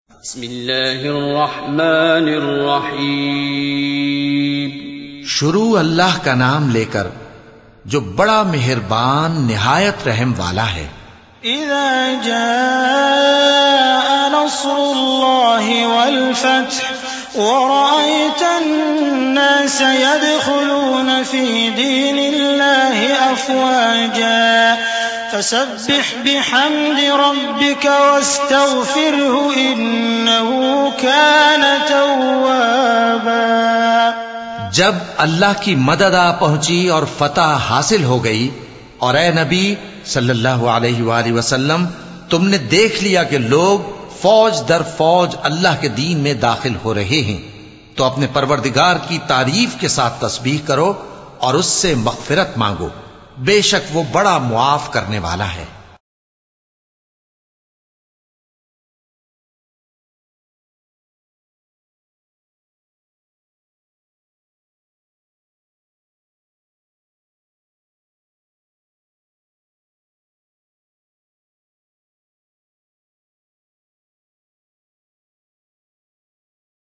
بسم اللہ الرحمن الرحیم شروع اللہ کا نام لے کر جو بڑا مہربان نہایت رحم والا ہے۔ اذا جاء نصر اللہ والفتح ورأيت الناس يدخلون في دين الله أفواجا فسبح بحمد ربك واستغفره إنه كان توابا۔ جب اللہ کی مدد آ پہنچی اور فتح حاصل ہو گئی اور اے نبی صلی اللہ علیہ وآلہ وسلم تم نے دیکھ لیا کہ لوگ فوج در فوج اللہ کے دین میں داخل ہو رہے ہیں تو اپنے پروردگار کی تعریف کے ساتھ تسبیح کرو اور اس سے مغفرت مانگو، بے شک وہ بڑا معاف کرنے والا ہے۔